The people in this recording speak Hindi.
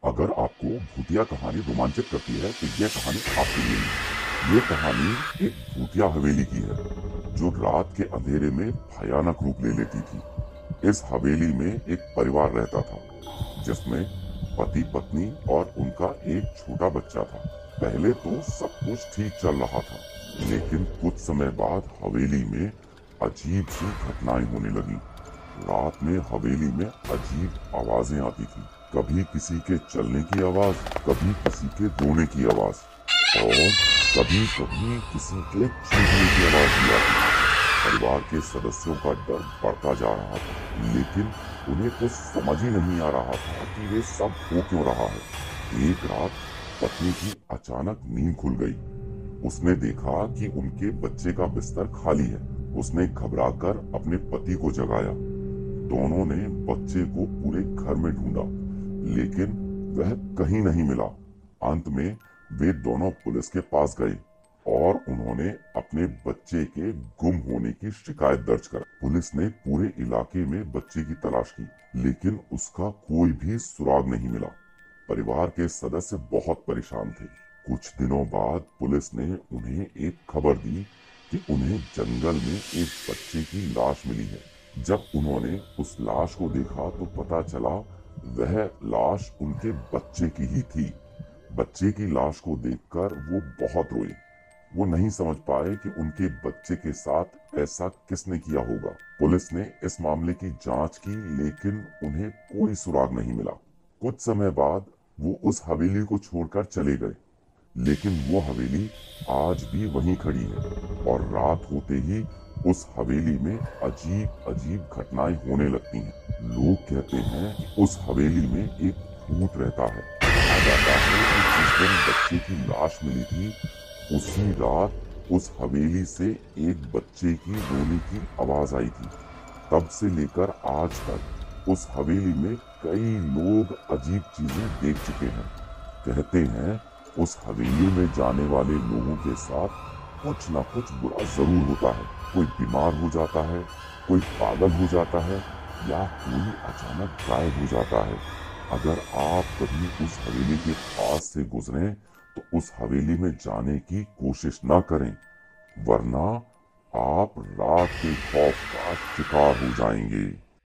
अगर आपको भूतिया कहानी रोमांचित करती है तो यह कहानी आपके लिए है। ये कहानी एक भूतिया हवेली की है जो रात के अंधेरे में भयानक रूप ले लेती थी। इस हवेली में एक परिवार रहता था जिसमें पति पत्नी और उनका एक छोटा बच्चा था। पहले तो सब कुछ ठीक चल रहा था, लेकिन कुछ समय बाद हवेली में अजीब सी घटनाएं होने लगी। रात में हवेली में अजीब आवाजें आती थी, कभी किसी के चलने की आवाज, कभी किसी के रोने की आवाज और कभी कभी किसी के चीखने की आवाज भी आती थी। परिवार के सदस्यों का डर बढ़ता जा रहा था, लेकिन उन्हें कुछ समझ ही नहीं आ रहा था कि वे सब हो क्यों रहा है। एक रात पत्नी की अचानक नींद खुल गई। उसने देखा कि उनके बच्चे का बिस्तर खाली है। उसने घबराकर अपने पति को जगाया। दोनों ने बच्चे को पूरे घर में ढूंढा, लेकिन वह कहीं नहीं मिला। अंत में वे दोनों पुलिस के पास गए और उन्होंने अपने बच्चे के गुम होने की शिकायत दर्ज करा। पुलिस ने पूरे इलाके में बच्चे की तलाश की, लेकिन उसका कोई भी सुराग नहीं मिला। परिवार के सदस्य बहुत परेशान थे। कुछ दिनों बाद पुलिस ने उन्हें एक खबर दी कि उन्हें जंगल में एक बच्चे की लाश मिली है। जब उन्होंने उस लाश को देखा तो पता चला वह लाश उनके बच्चे की ही थी। बच्चे की लाश को देखकर वो बहुत रोए। वो नहीं समझ पाए कि उनके बच्चे के साथ ऐसा किसने किया होगा। पुलिस ने इस मामले की जांच की, लेकिन उन्हें कोई सुराग नहीं मिला। कुछ समय बाद वो उस हवेली को छोड़कर चले गए, लेकिन वो हवेली आज भी वहीं खड़ी है और रात होते ही उस हवेली में अजीब अजीब घटनाएं होने लगती हैं। लोग कहते हैं कि उस हवेली में एक भूत रहता है। कहा जाता है कि जिस दिन बच्चे की लाश मिली थी, उसी रात उस हवेली से एक बच्चे की रोने की आवाज आई थी। तब से लेकर आज तक उस हवेली में कई लोग अजीब चीजें देख चुके हैं। कहते हैं उस हवेली में जाने वाले लोगों के साथ कुछ ना कुछ बुरा जरूर होता है। कोई बीमार हो जाता है, कोई पागल हो जाता है, या कोई अचानक गायब हो जाता है। अगर आप कभी उस हवेली के पास से गुजरें तो उस हवेली में जाने की कोशिश ना करें, वरना आप रात के खौफ का शिकार हो जाएंगे।